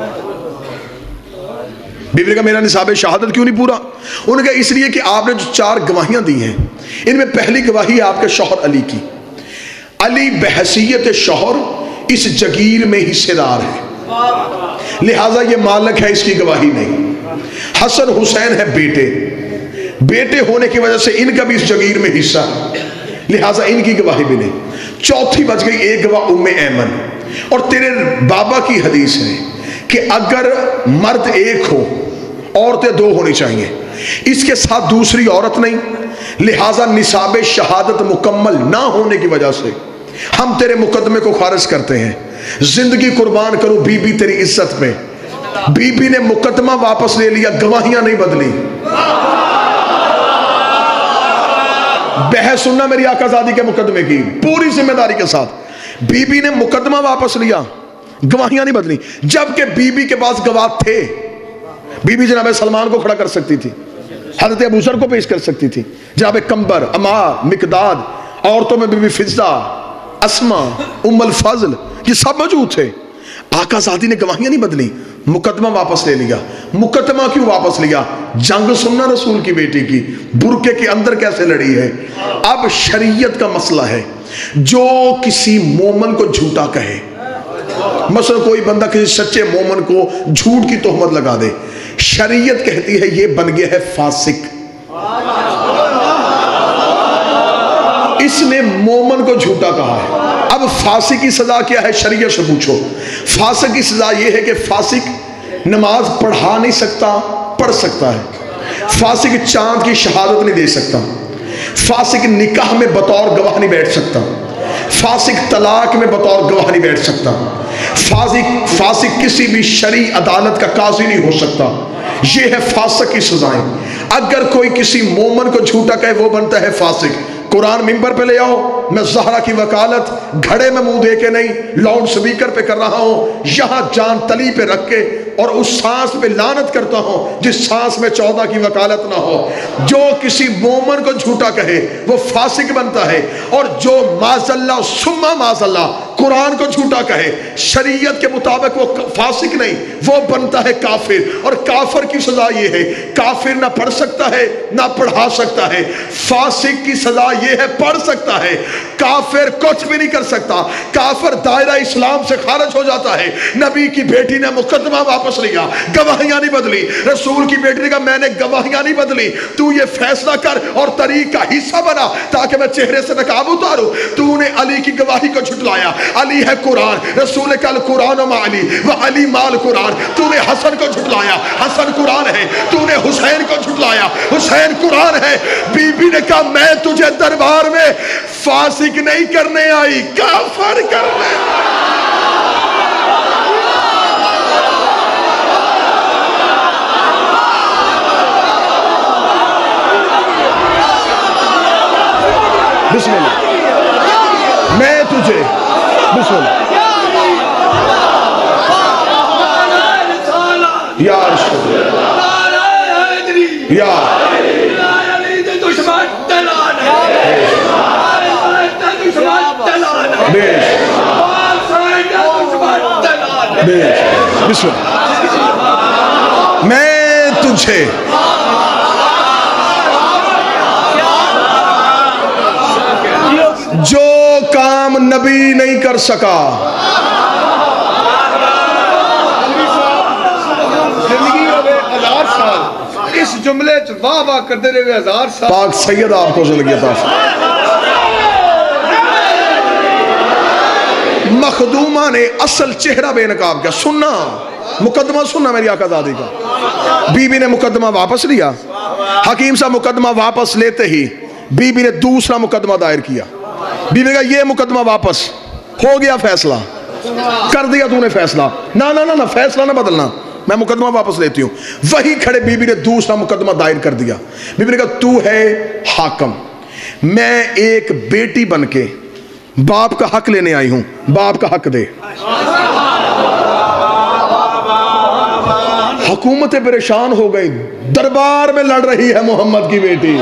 بی بی نے کہا میرا نصاب شہادت کیوں نہیں پورا؟ انہوں نے کہا اس لیے کہ آپ نے جو 4 گواہیاں دی ہیں ان میں پہلی گواہی ہے آپ کے شوہر علی کی. علی بحیثیت شوہر اس جگیر میں حصے دار ہے, لہٰذا یہ مالک ہے, اس کی گواہی نہیں. حسن حسین ہے بیٹے, بیٹے ہونے کی وجہ سے ان کا بھی اس جگیر میں حصہ ہے, لہٰذا ان کی گواہی بھی نہیں. چوتھی بچ گئی ایک گواہ ام ایمن. اور تیرے بابا کی حدیث ہے کہ اگر مرد ایک ہو عورتیں 2 ہونی چاہیے, اس کے ساتھ دوسری عورت نہیں, لہٰذا نصاب شہادت مکمل نہ ہونے کی وجہ سے ہم تیرے مقدمے کو خارج کرتے ہیں. زندگی قربان کروں بی بی تیری عزت میں. بی بی نے مقدمہ واپس لے لیا, گواہیاں نہیں بدلی. بحث سننا میری آقا زادی کے مقدمے کی پوری ذمہ داری کے ساتھ. بی بی نے مقدمہ واپس لیا, گواہیاں نہیں بدلی. جبکہ بی بی کے پاس گواہ تھے. بی بی جناب سلمان کو کھڑا کر سکتی تھی, حضرت ابو ذر کو پیش کر سکتی تھی, جناب کمبر, عمار, مقداد, عورتوں میں بی بی فضہ, اسما, ام الفضل, یہ سب موجود تھے. آقا زادی نے گواہیاں نہیں بدلی, مقدمہ واپس لے لیا. مقدمہ کیوں واپس لیا؟ جنگ سننا رسول کی بیٹی کی برقعے کے اندر کیسے لڑی ہے. اب شریعت کا مسئلہ ہے, جو کسی مومن کو جھوٹا کہے, مثلا کوئی بندہ کسی سچے مومن کو جھوٹ کی تہمت لگا دے, شریعت کہتی ہے یہ بن گیا ہے فاسق. اس نے مومن کو جھوٹا کہا ہے. اب فاسق کی سزا کیا ہے؟ شریعت سے پوچھو. فاسق کی سزا یہ ہے کہ فاسق نماز پڑھا نہیں سکتا, پڑھ سکتا ہے. فاسق چاند کی شہادت نہیں دے سکتا. فاسق نکاح میں بطور گواہ نہیں بیٹھ سکتا. فاسق طلاق میں بطور گواہ نہیں بیٹھ سکتا. فاسق کسی بھی شرعی عدالت کا قاضی نہیں ہو سکتا. یہ ہے فاسق کی سزائیں. اگر کوئی کسی مومن کو جھوٹا کہے وہ بنتا ہے فاسق. قرآن ممبر پہ لے آؤ, میں زہرا کی وکالت گھڑے میں منہ دے کے نہیں, لاؤڈ سپیکر پہ کر رہا ہوں, یہاں جان تلی پہ رکھ کے اور اس سانس پہ لعنت کرتا ہوں جس سانس میں 14 کی وکالت نہ ہو. جو کسی مومن کو جھوٹا کہے وہ فاسق بنتا ہے, اور جو معاذ اللہ ثم معاذ اللہ قرآن کو جھوٹا کہے شریعت کے مطابق وہ فاسق نہیں, وہ بنتا ہے کافر. اور کافر کی سزا یہ ہے, کافر نہ پڑھ سکتا ہے نہ پڑھا سکتا ہے. فاسق کی سزا یہ ہے پڑھ سکتا ہے, کافر کچھ بھی نہیں کر سکتا. کافر دائرہ اسلام سے خارج ہو جاتا ہے. نبی کی بیٹی نے مقدمہ واپس لیا, گواہیاں نہیں بدلی. رسول کی بیٹی نے کہا میں نے گواہیاں نہیں بدلی, تو یہ فیصلہ کر اور طریق کا حصہ بنا تاکہ میں چہرے سے نقاب اتاروں. تو نے علی کی گواہی کو جھٹلایا, علی ہے قرآن, رسول نے کہا قرآن و علی و علی مال قرآن. تو نے حسن کو جھٹلایا, حسن قرآن ہے. تو نے حسین کو جھٹلایا, حسین قرآن ہے. بی بی نے کہا میں تجھے دربار میں فاسق نہیں کرنے آئی, کافر کرنے آئی. بسم اللہ, میں تجھے بسم اللہ یا رسول یا بسم اللہ, میں تجھے جو کام نبی نہیں کر سکا, زندگی ہوئے 1000 سال اس جملے واہ واہ کرتے رہے 1000 سال. پاک سید آپ کو زندگی عطا فرمائے. مخدومہ نے اصل چہرہ بے نقاب کیا, سننا مقدمہ سننا میری آقا زادی کا. بی بی نے مقدمہ واپس لیا, حکیم صاحب مقدمہ واپس لیتے ہی بی بی نے دوسرا مقدمہ دائر کیا. بی بی نے کہا یہ مقدمہ واپس ہو گیا, فیصلہ کر دیا تو نے فیصلہ, نہ فیصلہ نہ بدلنا, میں مقدمہ واپس لیتی ہوں. وہی کھڑے بی بی نے دوسرا مقدمہ دائر کر دیا. بی بی نے کہا تو ہے حاکم, میں ایک بیٹی بن کے باپ کا حق لینے آئی ہوں, باپ کا حق دے. حکومتیں پریشان ہو گئی, دربار میں لڑ رہی ہے محمد کی بیٹی,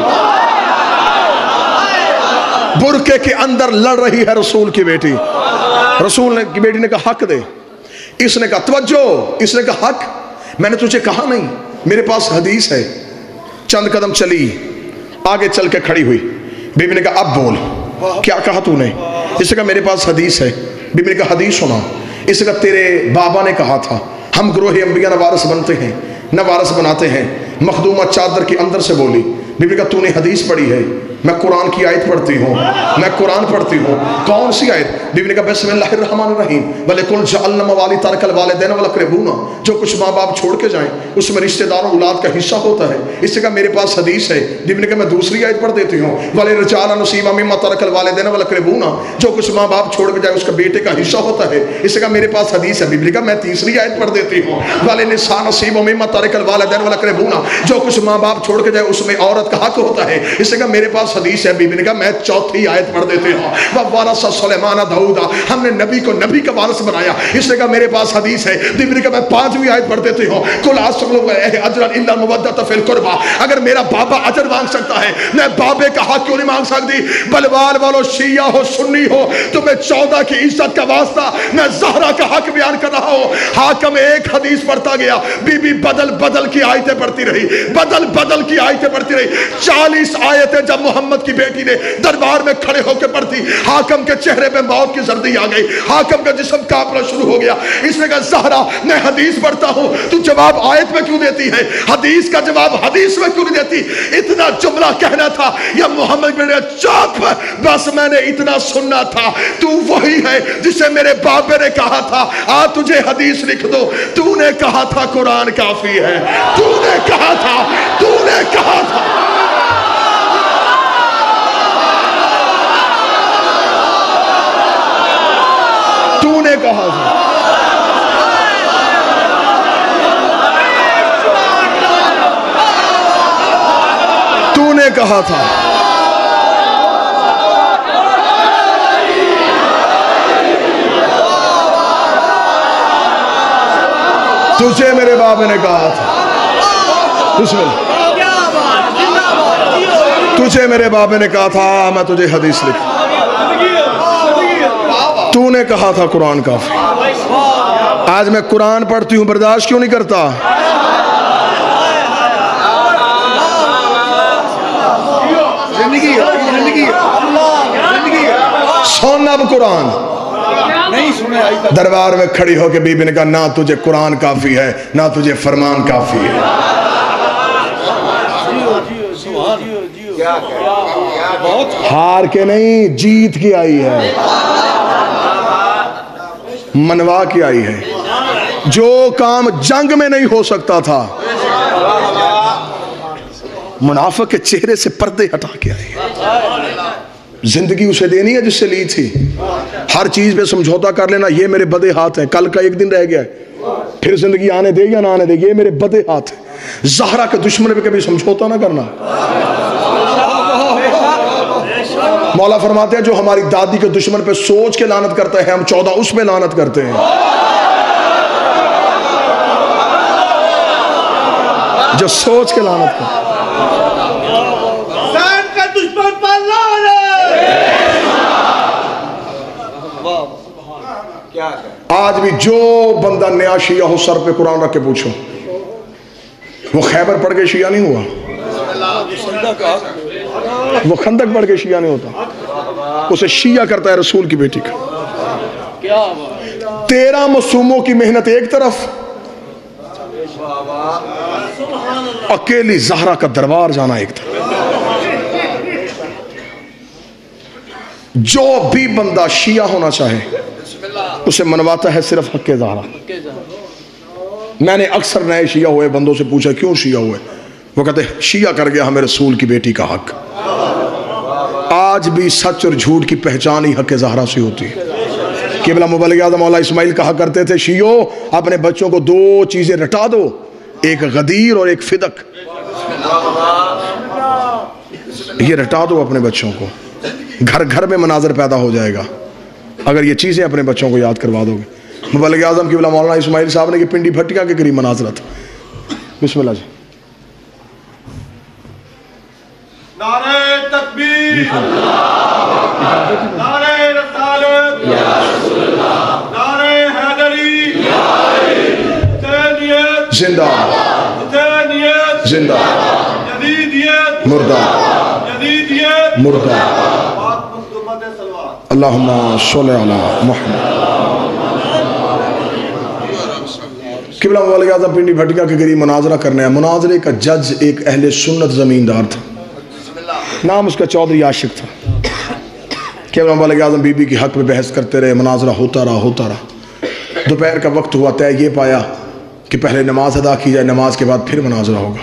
برقعے کے اندر لڑ رہی ہے رسول کی بیٹی. رسول کی بیٹی نے کہا حق دے. اس نے کہا توجہ, اس نے کہا حق میں نے تجھے کہا نہیں, میرے پاس حدیث ہے. چند قدم چلی, آگے چل کے کھڑی ہوئی. بی بی نے کہا اب بول کیا کہا تو نے. اس نے کہا میرے پاس حدیث ہے. بی بی نے کہا حدیث سنا. اس نے کہا تیرے بابا نے کہا تھا ہم گروہ انبیاء نہ وارث بنتے ہیں نہ وارث بناتے ہیں. مخدومہ چادر کے اندر سے بولی. بی بی نے کہا تو نے حدیث پڑھی ہے؟ میں قرآن کی آیت پڑھتی ہوں, میں قرآن پڑھتی ہوں. کون سی آیت؟ بی بی نے کہا بسم اللہ الرحمن الرحیم وَلِكُلْ جَعَلْنَا مَوَالِي تَرَكَ الْوَالِدَيْنَ وَالْأَقْرَبُونَ. جو کچھ ماں باپ چھوڑ کے جائیں اس میں رشتہ داروں اولاد کا حصہ ہوتا ہے. اس نے کہا میرے پاس حدیث ہے. بی بی نے کہا میں دوسری آیت پڑھ دیتی ہوں وَلِلرِجَالِ نَصِيبٌ مِمَّا تَرَكَ الْوَالِدَيْنَ وَالْأَقْرَبُونَ. جو کچھ ماں باپ چھوڑ کے جائے اس کا بیٹے کا حصہ ہوتا ہے. اس نے کہا میرے پاس حدیث ہے. بی بی نے کہا میں تیسری آیت پڑھ دیتی ہوں وَلِلنِّسَاءِ نَصِيبٌ مِمَّا تَرَكَ الْوَالِدَيْنُ وَالْأَقْرَبُونَ. جو کچھ ماں باپ چھوڑ کے جائے اس میں عورت کا حق ہوتا ہے. اس نے کہا میرے پاس حدیث ہے. بی بی نے کہا میں چوتھی آیت پڑھ دیتے ہوں وَوَارَثَ سُلَيْمَانَ دَاؤُدَ. ہم نے نبی کو نبی کا وارث بنایا. اس نے کہا میرے پاس حدیث ہے. بی بی نے کہا میں پانچویں آیت پڑھ دیتی ہوں قُلْ أَسْأَلُكَ أَجْرًا إِلَّا الْمَوَدَّةَ فِي الْقُرْبَى. اگر میرا بابا اجر مانگ سکتا ہے میں بابے کا حق کیوں نہیں مانگ سکتی؟ بلوال والو شیعہ ہو سنی ہو تمہیں 14 کی عزت کا واسطہ میں زہرا کا حق بیان کر رہا ہوں. حاکم ایک حدیث پڑھتا گیا, بی بی بدل بدل کی آیتیں پڑھتی رہی, بدل بدل کی آیتیں پڑھتی رہی. 40 آیتیں جب محمد کی بیٹی نے دربار میں کھڑے ہو کے پڑھتی, حاکم کے چہرے پہ موت کی زردی آ گئی, حاکم کا جسم کانپنا شروع ہو گیا. اس نے کہا زہرا میں حدیث پڑھتا ہوں تو جواب آیت میں کیوں دیتی ہے, حدیث کا جواب حدیث میں کیوں نہیں دیتی؟ اتنا جملہ کہنا تھا یا محمد نے چپ بس میں نے اتنا سننا تھا. تو وہی ہے جسے میرے بابے نے کہا تھا آ تجھے حدیث لکھ دو. تو نے کہا تھا قرآن کافی ہے, تو نے کہا تھا, تو نے کہا تھا. تو نے کہا تھا. کہا تھا تجھے میرے بابا نے کہا تھا بسم اللہ تجھے میرے بابا نے کہا تھا میں تجھے حدیث لکھ تو نے کہا تھا قرآن کافی آج میں قرآن پڑھتی ہوں برداشت کیوں نہیں کرتا سن اب قرآن دربار میں کھڑی ہو کے بی بی نے کہا نہ تجھے قرآن کافی ہے نہ تجھے فرمان کافی ہے ہار کے نہیں جیت کی آئی ہے منوا کی آئی ہے جو کام جنگ میں نہیں ہو سکتا تھا منافق کے چہرے سے پردے ہٹا کے آئی ہے زندگی اسے دینی ہے جس سے لی تھی ہر چیز پہ سمجھوتا کر لینا یہ میرے بدے ہاتھ ہیں کل کا ایک دن رہ گیا ہے پھر زندگی آنے دے یا نہ آنے دے یہ میرے بدے ہاتھ ہیں زہرا کے دشمن پہ کبھی سمجھوتا نہ کرنا مولا فرماتے ہیں جو ہماری دادی کے دشمن پہ سوچ کے لعنت کرتا ہے ہم 14 اس پہ لعنت کرتے ہیں جو سوچ کے لعنت کرتا ہے آج بھی جو بندہ نیا شیعہ ہو سر پہ قرآن رکھ کے پوچھو وہ خیبر پڑھ کے شیعہ نہیں ہوا وہ خندق پڑھ کے شیعہ نہیں ہوتا اسے شیعہ کرتا ہے رسول کی بیٹی کا 13 معصوموں کی محنت ایک طرف اکیلی زہرا کا دربار جانا ایک طرف جو بھی بندہ شیعہ ہونا چاہے اسے منواتا ہے صرف حق زہرا میں نے اکثر نئے شیعہ ہوئے بندوں سے پوچھا کیوں شیعہ ہوئے وہ کہتے ہیں شیعہ کر گیا ہمیں رسول کی بیٹی کا حق آج بھی سچ اور جھوٹ کی پہچان ہی حق زہرا سے ہوتی ہے قبلہ مبلغ اعظم مولا اسماعیل کہا کرتے تھے شیعو اپنے بچوں کو 2 چیزیں رٹا دو ایک غدیر اور ایک فدق یہ رٹا دو اپنے بچوں کو گھر گھر میں مناظر پیدا ہو جائے گا اگر یہ چیزیں اپنے بچوں کو یاد کروا دو گے مبلغ اعظم قبلہ مولانا اسماعیل صاحب نے کہ پنڈی بھٹیا کے قریب مناظرہ تھا بسم اللہ جی نعرہ تکبیر نعرہ رسالت نعرہ حیدری حسینیت زندہ حسینیت زندہ یزیدیت مردہ یزیدیت مردہ اللہم صلی علی محمد قبلہ مبلغ اعظم پنڈی بھٹیا کے قریب مناظرہ کرنا ہے مناظرے کا جج ایک اہل سنت زمیندار تھا نام اس کا چودھری عاشق تھا قبلہ مبلغ اعظم بی بی کی حق میں بحث کرتے رہے مناظرہ ہوتا رہا دوپہر کا وقت ہوا طے یہ پایا کہ پہلے نماز ادا کی جائے نماز کے بعد پھر مناظرہ ہوگا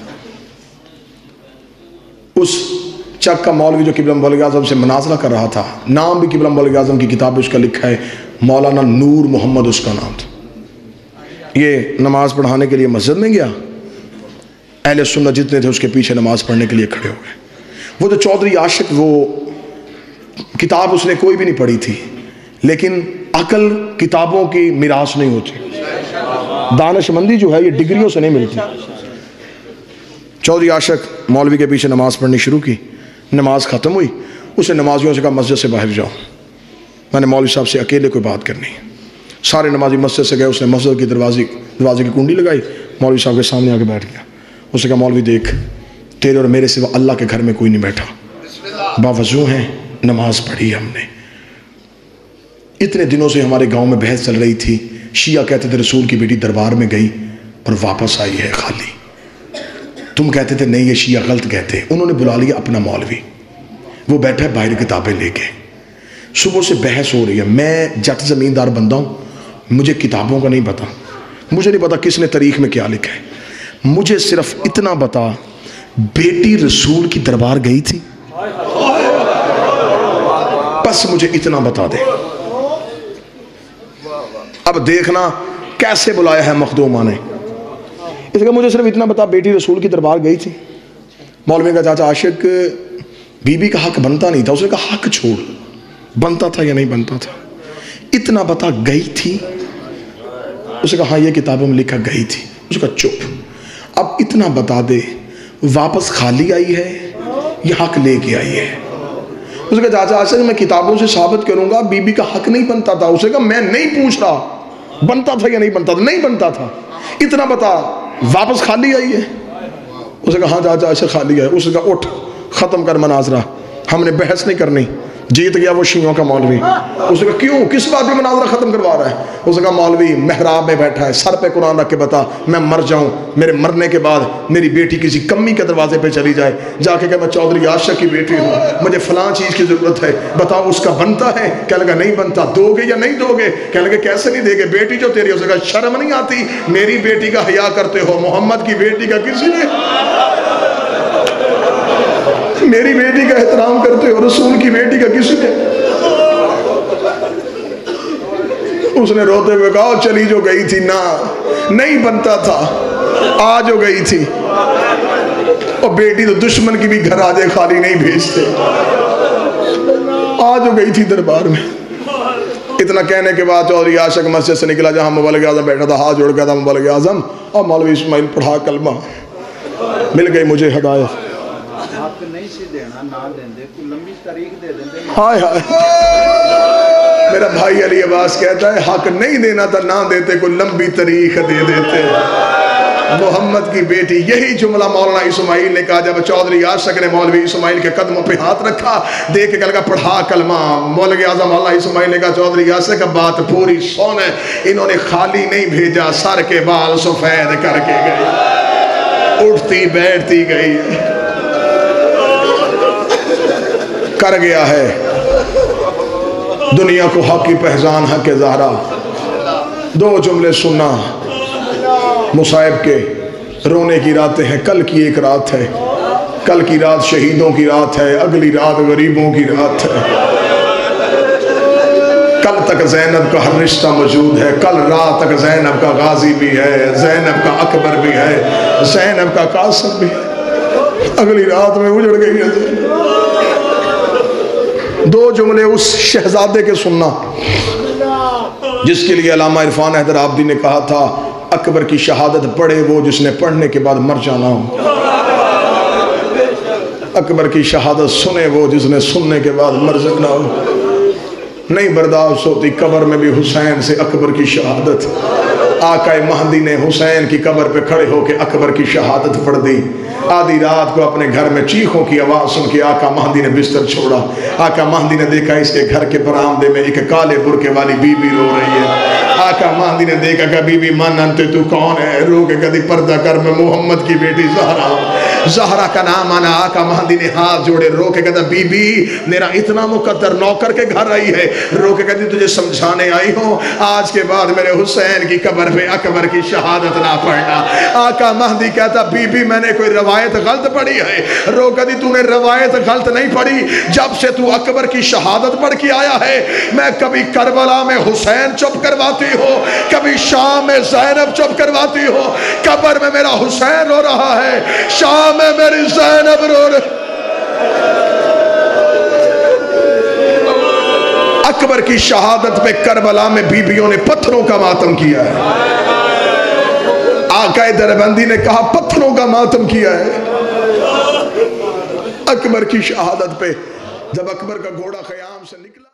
اس چک کا مولوی جو قبلہ مبلغ اعظم سے مناظرہ کر رہا تھا نام بھی قبلہ مبلغ اعظم کی کتاب اس کا لکھا ہے مولانا نور محمد اس کا نام تھا یہ نماز پڑھانے کے لیے مسجد میں گیا اہل سنت جتنے تھے اس کے پیچھے نماز پڑھنے کے لیے کھڑے ہو گئے وہ جو چودھری عاشق وہ کتاب اس نے کوئی بھی نہیں پڑھی تھی لیکن عقل کتابوں کی میراث نہیں ہوتی دانش مندی جو ہے یہ ڈگریوں سے نہیں ملتی چودھری عاشق مولوی کے پیچھے نماز پڑھنی شروع کی نماز ختم ہوئی اسے نمازیوں سے کہا مسجد سے باہر جاؤ میں نے مولوی صاحب سے اکیلے کوئی بات کرنی ہے سارے نمازی مسجد سے گئے اس نے مسجد کی دروازے کی کنڈی لگائی مولوی صاحب کے سامنے آ کے بیٹھ گیا اس نے کہا مولوی دیکھ تیرے اور میرے سوا اللہ کے گھر میں کوئی نہیں بیٹھا باوضو ہیں نماز پڑھی ہم نے اتنے دنوں سے ہمارے گاؤں میں بحث چل رہی تھی شیعہ کہتے تھے رسول کی بیٹی دربار میں گئی پر واپس آئی ہے خالی تم کہتے تھے نہیں یہ شیعہ غلط کہتے انہوں نے بلا لیا اپنا مولوی وہ بیٹھا ہے باہر کتابیں لے کے صبح سے بحث ہو رہی ہے میں جٹ زمیندار بندہ ہوں مجھے کتابوں کا نہیں پتا مجھے نہیں پتا کس نے تاریخ میں کیا لکھا ہے مجھے صرف اتنا بتا بیٹی رسول کی دربار گئی تھی بس مجھے اتنا بتا دے اب دیکھنا کیسے بلایا ہے مخدومہ نے اس کا مجھے صرف اتنا بتا بیٹی رسول کی دربار گئی تھی मौलवी का चाचा आशिक बीबी का हक बनता नहीं था, उसने कहा हक छोड़, बनता था या नहीं बनता था, इतना बता गई थी? उसने कहा हाँ ये किताबों में लिखा गई थी। उसने कहा चुप, अब इतना बता दे वापस खाली आई है या हक लेके आई है? उसने कहा चाचा आशिक मैं किताबों से साबित करूंगा बीबी का हक नहीं बनता था। उसने कहा मैं नहीं पूछ रहा बनता था या नहीं बनता था, नहीं बनता था, इतना बता वापस खाली आई है? उसने कहा हाँ चाचा आशिक खाली है। उसने कहा उठ खत्म कर मनाजरा, हमने बहस नहीं करनी, जीत गया वो शियों का मौलवी। उसने कहा क्यों, किस बात पे मनाजरा खत्म करवा रहा है? उसने कहा मौलवी मेहराब में बैठा है, सर पे कुरान रख के बता मैं मर जाऊं, मेरे मरने के बाद मेरी बेटी किसी कम्मी के दरवाजे पे चली जाए, जाके कहा मैं चौधरी आशिक की बेटी हूँ, मुझे फलां चीज की जरूरत है, बताओ उसका बनता है? कहने लगा नहीं बनता। दोगे या नहीं दोगे? कहने लगे कैसे नहीं देंगे, बेटी जो तेरी। उसने कहा शर्म नहीं आती, मेरी बेटी का हया करते हो, मोहम्मद की बेटी का किसी ने, मेरी बेटी का एहतराम करते हो, रसूल की बेटी का किसी ने? उसने रोते हुए कहा चली जो गई थी ना, नहीं बनता था, आ जो गई थी। और बेटी तो दुश्मन की भी घर आ जाए खाली नहीं भेजते, आ जो गई थी दरबार में। इतना कहने के बाद चौधरी आशिक मस्जिद से निकला जहां मुबल्लिग आज़म बैठा था, हाथ जोड़ गया था मुबल्लिग आज़म, और मौलवी इस्माइल पढ़ा कलमा, मिल गई मुझे हिदायत। हाय हाय, मेरा भाई अली अब्बास कहता है हक नहीं देना था ना देते, कोई लंबी तारीख दे देते। मोहम्मद की बेटी, यही जुमला मौलाना इस्माइल ने कहा जब चौधरी आशिक ने मौलवी इस्माइल के कदमों पे हाथ रखा, देख के कहा पढ़ा कलमा। मौलवी आज़म मौलाना इस्माइल ने कहा चौधरी आशिक बात पूरी सुन, इन्होंने खाली नहीं भेजा, सर के बाल सफेद करके गई, उठती बैठती गई, कर गया है दुनिया को हक की पहचान, हक के ज़हरा। दो जुमले सुनना मुसाइब के, रोने की रातें हैं, कल की एक रात है, कल की रात शहीदों की रात है, अगली रात गरीबों की रात है, कल तक ज़ैनब का हर रिश्ता मौजूद है, कल रात तक ज़ैनब का गाजी भी है, ज़ैनब का अकबर भी है, ज़ैनब का कासिम भी है, अगली रात में उजड़ गई है। दो जुमले उस शहजादे के सुनना जिसके लिए अल्लामा इरफान हैदर आबदी ने कहा था अकबर की शहादत पढ़े वो जिसने पढ़ने के बाद मर जाना हो, अकबर की शहादत सुने वो जिसने सुनने के बाद मर जाना हो। नहीं बर्दाश्त होती कब्र में भी हुसैन से अकबर की शहादत। आका महदी ने हुसैन की कब्र पे खड़े होकर अकबर की शहादत पढ़ दी। आधी रात को अपने घर में चीखों की आवाज़ सुन के आका महदी ने बिस्तर छोड़ा। आका महदी ने देखा इसके घर के बरामदे में एक काले बुरके वाली बीबी रो रही है। आका महदी ने देखा कि बीबी मन अंते तू कौन है? रो के कदी पर्दा कर, मैं मोहम्मद की बेटी ज़हरा हूँ। ज़हरा का नाम आना। आका महदी ने हाथ जोड़े, रो के कहता बीबी मेरा इतना मुकद्दर नौकर के घर आई है, रो के कहती तुझे समझाने आई हूँ, आज के बाद मेरे हुसैन की कब्र पे अकबर की शहादत ना पढ़ना। आका महदी कहता बीबी मैंने कोई रवायत गलत पढ़ी है? रो कहती तूने रवायत गलत नहीं पढ़ी, जब से तू अकबर की शहादत पढ़ के आया है मैं कभी करबला में हुसैन चुप करवाती हो, कभी शाम में ज़ैनब चुप करवाती हो। कब्र में मेरा हुसैन रो रहा है, शाम में मेरी ज़ैनब रो रही। अकबर की शहादत पे करबला में बीबियों ने पत्थरों का मातम किया है। आका दरबंदी ने कहा पत्थरों का मातम किया है अकबर की शहादत पे। जब अकबर का घोड़ा ख़याम से निकला